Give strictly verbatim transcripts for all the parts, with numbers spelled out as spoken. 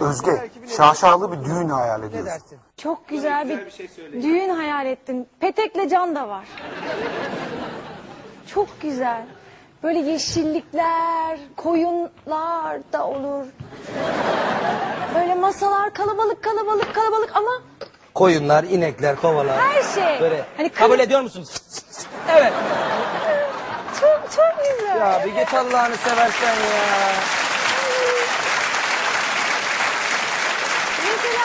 Özge, şaşalı bir düğün hayal ediyorsun. Çok güzel bir, bir şey düğün hayal ettim. Petekle Can da var. Çok güzel. Böyle yeşillikler, koyunlar da olur. Böyle masalar kalabalık kalabalık kalabalık ama... Koyunlar, inekler, kovalar. Her şey. Böyle. Hani kabul ediyor musunuz? Evet. Çok çok güzel. Ya bir git Allah'ını seversen ya. Mesela...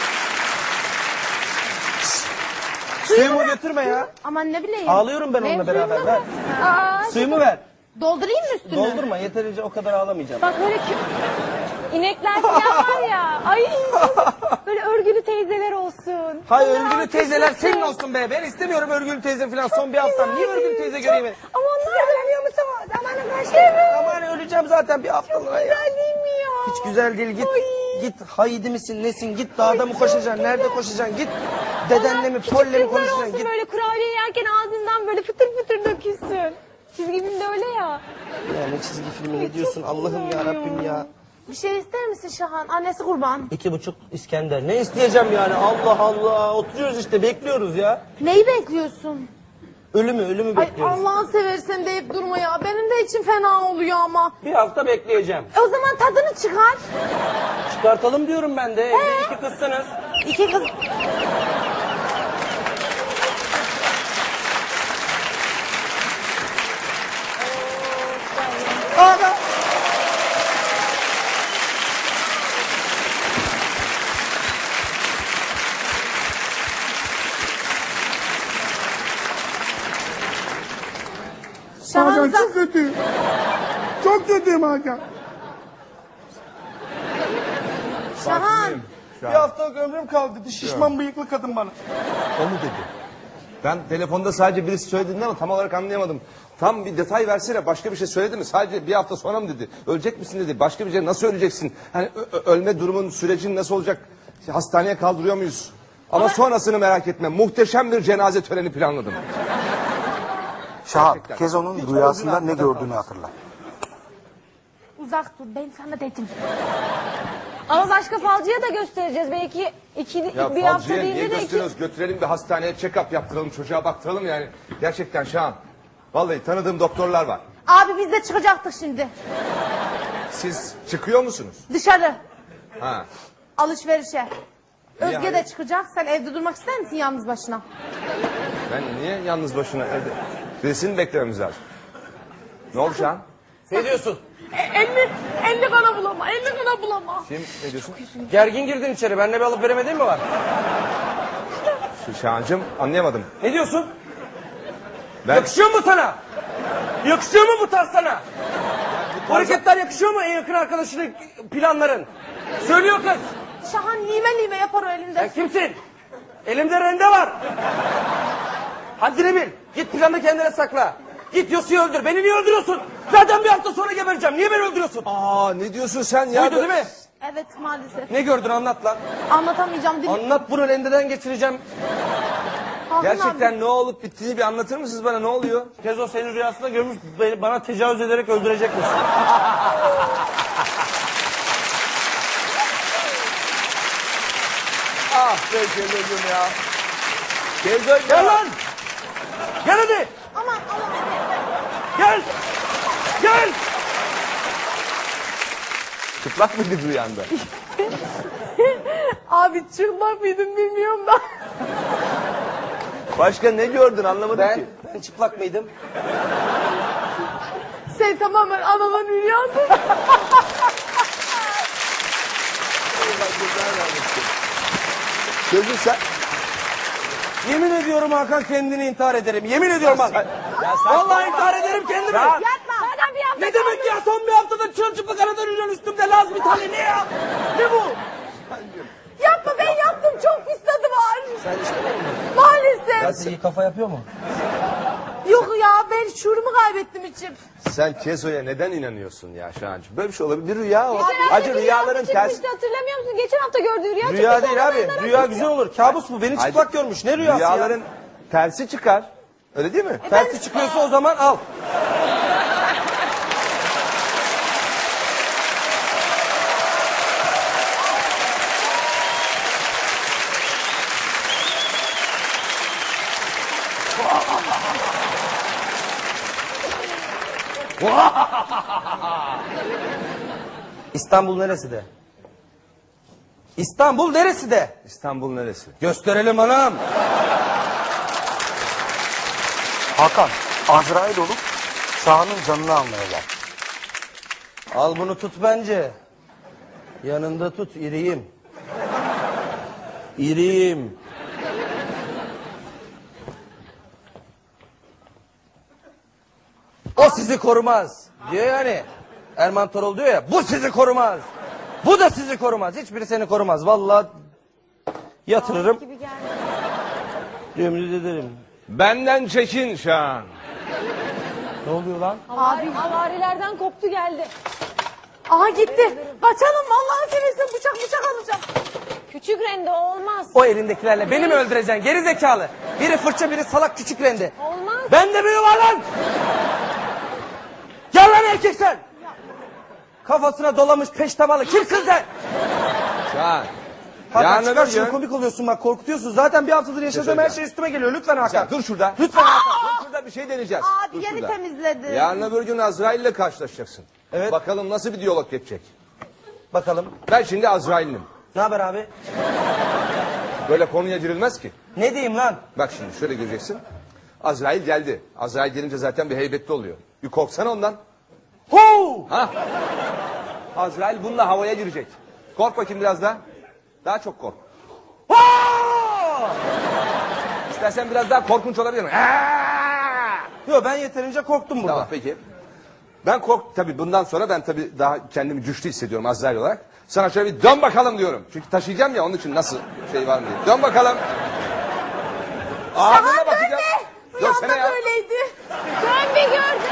Suyumu götürme ya. Aman ne bileyim. Ağlıyorum ben onunla beraber. Ver. Aa, Suyumu ver. Doldurayım mı üstünü? Doldurma, yeterince o kadar ağlamayacağım. Bak böyle ki... İnekler falan var ya. Ay böyle örgülü teyzeler olsun. Hayır, Onlar örgülü teyzeler alkışlasın. senin olsun be. Ben istemiyorum örgülü teyze falan son bir haftam. Niye örgülü teyze göreyim? ben? Ama onlar göremiyor musun? Aman her şey mi? Aman öleceğim zaten bir haftalığına ya. Güzel değil mi ya? Hiç güzel değil, git. Ay. Git haydi misin nesin, git dağda mı koşacaksın, nerede koşacaksın, git dedenle mi, Küçük polle mi kızlar konuşacaksın, olsun git. böyle kurabiye yerken ağzından böyle fıtır fıtır dökülsün. Çizgi filmde öyle ya. Ya ne çizgi filmi ne diyorsun Allah'ım ya Rabbim ya. Bir şey ister misin Şahan? Annesi kurban. İki buçuk İskender. Ne isteyeceğim yani? Allah Allah. Oturuyoruz işte bekliyoruz ya. Neyi bekliyorsun? Ölümü ölümü Ay bekliyoruz. Allah'ını seversen deyip durma ya. Benim de içim fena oluyor ama. Bir hafta bekleyeceğim. E o zaman tadını çıkar. Çıkartalım diyorum ben de. Evde iki kızsınız. İki kız... Ana! Hakan çok kötüyüm. Çok kötüyüm Hakan. Şahan. Bir haftalık ömrüm kaldı. Bir şişman bıyıklı kadın bana. O mu dedi? Ben telefonda sadece birisi söylediğinde ama tam olarak anlayamadım. Tam bir detay versene, başka bir şey söyledi mi? Sadece bir hafta sonra mı dedi? Ölecek misin dedi. Başka bir şey, nasıl öleceksin? Hani ö- ölme durumun, sürecin nasıl olacak? İşte hastaneye kaldırıyor muyuz? Ama, ama sonrasını merak etme. Muhteşem bir cenaze töreni planladım. Şahan, Gerçekten. Kezo'nun Hiç rüyasında olduğunu ne aklına gördüğünü hatırla. Uzak dur ben sana dedim. Ama başka falcıya da göstereceğiz. Belki iki, Ya bir hafta falcıya niye değil de iki... gösteriyoruz? Götürelim bir hastaneye, check-up yaptıralım, çocuğa baktıralım yani. Gerçekten Şahan. Vallahi tanıdığım doktorlar var. Abi biz de çıkacaktık şimdi. Siz çıkıyor musunuz? Dışarı. Ha. Alışverişe. Özge Yani- de çıkacak. Sen evde durmak ister misin yalnız başına? Ben niye yalnız başına evde? Birisini beklememiz lazım. Ne oldu Şahan? Ne diyorsun? Elli, elli kana bulama, elli kana bulama. Kim ne diyorsun? Gergin girdin içeri. Benimle bir alıp veremediğin mi var? Şu Şahancığım anlayamadım. Ne diyorsun? Ben Yakışıyor mu sana? Yakışıyor mu bu tarz sana? Bu hareketler yakışıyor mu en yakın arkadaşının planların? Söylüyor kız. Şahan lime lime yapar o elinde. Sen kimsin? Elimde rende var. Haddini bil. Git planı kendine sakla. Git Yosif'i öldür. Beni niye öldürüyorsun? Zaten bir hafta sonra gebereceğim. Niye beni öldürüyorsun? Aa ne diyorsun sen ya? Buydu değil mi? Evet maalesef. Ne gördün anlat lan. Anlatamayacağım. Dilim... Anlat bunu rendeden geçireceğim. Hakan Gerçekten abi. ne olup bittiğini bir anlatır mısınız bana, ne oluyor? Kezo senin rüyasında görmüş beni- bana tecavüz ederek öldürecekmiş. Ah be Kezo'cum ya. Kezo'cum. Gel lan! Gel hadi! Aman aman. Gel! Gel! Çıplak mıydı rüyanda? Abi çıkmak mıydım bilmiyorum da. Başka ne gördün anlamadım Ben, ki. ben çıplak mıydım? Sen tamamen anadan rüyandın. Kezo sen... Yemin ediyorum Hakan kendini intihar ederim. Yemin ediyorum Hakan. Vallahi intihar ederim kendimi. Ya- Yapma. Zaten bir hafta Ne demek ya son bir haftada çırılçıplak aradan ürün üstümde Laz bir tane ne ya? Ne bu? Yapma ben yaptım. Çok pis tadı var. Sen işte Maalesef. iyi kafa yapıyor mu? Yok ya ben şuurumu kaybettim içim. Sen Kezo'ya neden inanıyorsun ya Şahancığım? Böyle bir şey olabilir. Bir rüya o. Geçen hafta Acı bir rüyaların rüya ters... çıkmıştı, hatırlamıyor musun? Geçen hafta gördüğü rüya, Rüya çıktı, değil sonra abi. benden Rüya hatırlıyor. güzel olur. Kabus bu. Beni çıplak görmüş. Ne rüyası Rüyaların ya? tersi çıkar. Öyle değil mi? Tersi çıkıyorsa o zaman al. İstanbul neresi de? İstanbul neresi de? İstanbul neresi? Gösterelim anam. Hakan, Azrail olup Şahan'ın canını almaya gel. Al bunu tut bence. Yanında tut iriyim. İriyim. O sizi korumaz. Diyor yani. Erman Torol diyor ya. Bu sizi korumaz. Bu da sizi korumaz. Hiçbiri seni korumaz. Vallahi yatırırım. Gibi geldi. Ümit ederim. Benden çekin Şahan. Ne oluyor lan? Abi havarilerden koptu geldi. Aha gitti. Kaçalım vallahi seversen bıçak bıçak alacağım. Küçük rende olmaz. O elindekilerle beni mi öldüreceksin geri zekalı? Biri fırça biri salak küçük rende. Olmaz. Ben de büyü var lan. Gel lan erkek sen. Kafasına dolamış peştemalı. Kimsin sen? Şahan. Hakan Yarın çıkar öbür şunu gün- komik oluyorsun bak korkutuyorsun. Zaten bir haftadır yaşadığım her söyleyeceğim. şey üstüme geliyor. Lütfen Hakan. Ya dur şurada. Lütfen Hakan. Dur şurada bir şey deneyeceğiz. Abi Dur yeni şurada. temizledim. Yarın öbür gün Azrail ile karşılaşacaksın. Evet. Bakalım nasıl bir diyalog geçecek. Bakalım. Ben şimdi Azrail'im. Ne haber abi? Böyle konuya girilmez ki. Ne diyeyim lan? Bak şimdi şöyle göreceksin. Azrail geldi. Azrail gelince zaten bir heybetli oluyor. Bir korksana ondan. Hu! Ha? Azrail bununla havaya girecek. Kork bakayım biraz daha. Daha çok kork. Ha! İstersen biraz daha korkunç olabilir mi? Yok ben yeterince korktum burada. Tamam peki. Ben kork tabii bundan sonra ben tabii daha kendimi güçlü hissediyorum Azrail olarak. Sana şöyle bir dön bakalım diyorum. Çünkü taşıyacağım ya onun için nasıl şey var mı diye. Dön bakalım. Ağzına Aha bakacağım. dönme. Dönsene Rüyamda ya. böyleydi. Dön bir gördüm.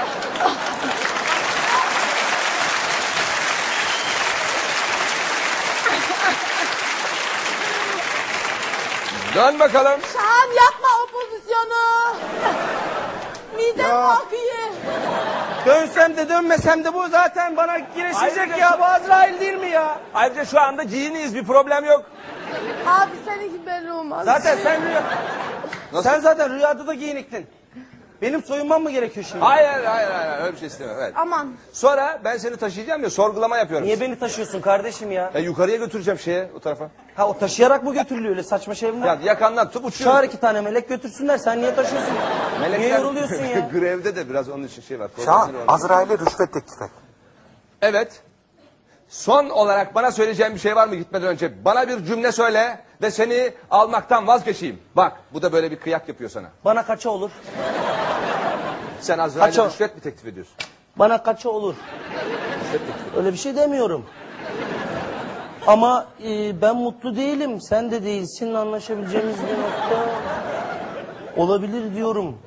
Dön bakalım. Şahan yapma o pozisyonu. Midem kalkıyor. Dönsem de dönmesem de bu zaten bana girişecek Ayrıca- ya. Bu Azrail değil mi ya? Ayrıca şu anda giyiniyiz bir problem yok. Abi seninki belli olmaz. Zaten sen rüya... Nasıl? Sen zaten rüyada da giyiniktin. Benim soyunmam mı gerekiyor şimdi? Hayır hayır hayır öyle bir şey istemiyorum. Evet. Aman. Sonra ben seni taşıyacağım ya sorgulama yapıyorum. Niye beni taşıyorsun kardeşim ya? E, yukarıya götüreceğim şeye o tarafa. Ha o taşıyarak mı götürülüyor öyle saçma şey mi? Ya yakandan tutup Çağır uçuyorum. iki tane melek götürsünler. Sen niye taşıyorsun? Niye yoruluyorsun ya? Grevde de biraz onun için şey var. Şahan, problemleri var. Azrail'e rüşvet teklif et. Evet. Son olarak bana söyleyeceğin bir şey var mı gitmeden önce? Bana bir cümle söyle ve seni almaktan vazgeçeyim. Bak bu da böyle bir kıyak yapıyor sana. Bana kaça olur? Sen Azrail'e Kaço. rüşvet mi teklif ediyorsun? Bana kaça olur? Rüşvet teklif ediyorsun. Öyle bir şey demiyorum. Ama e, ben mutlu değilim. Sen de değilsin. Anlaşabileceğimiz bir nokta olabilir diyorum.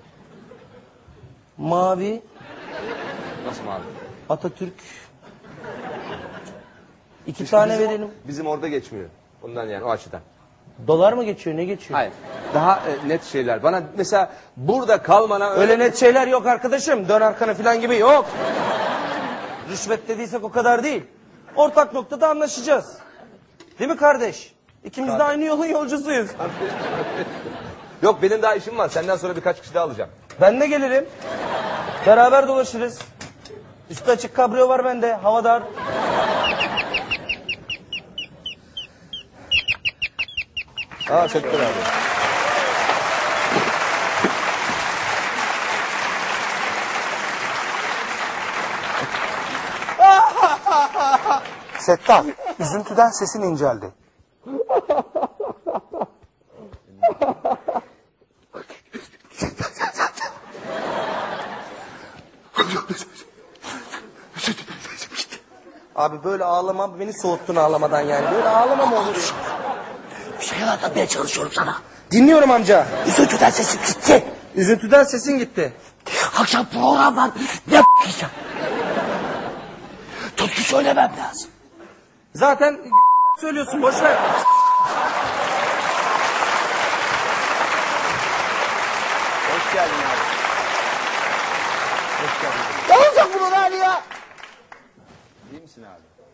Mavi, Nasıl abi? Atatürk. İki tane bizim, verelim. Bizim orada geçmiyor. Ondan yani o açıdan. Dolar mı geçiyor? Ne geçiyor? Hayır. Daha e, net şeyler. Bana mesela burada kalmana öyle... Öyle net şeyler yok arkadaşım. Dön arkana falan gibi yok. Rüşvet dediysek o kadar değil. Ortak noktada anlaşacağız. Değil mi kardeş? İkimiz de aynı yolun yolcusuyuz. Yok benim daha işim var. Senden sonra birkaç kişi daha alacağım. Ben de gelirim. Beraber dolaşırız. Üstü açık kabrio var bende. Hava dar. Aa Settar abi. Settar, üzüntüden sesin inceldi. Abi böyle ağlama beni soğuttun ağlamadan yani. Böyle ağlama mı olur? Bir şey anlatmaya çalışıyorum sana. Dinliyorum amca. Üzüntüden sesim gitti. Üzüntüden sesin gitti. Akşam program var. Ne yapacağım? Türkü söylemem lazım. Zaten söylüyorsun boş ver. Hoş geldin abi. Hoş geldin. Ne olacak bunun hali ya? İyi misin abi?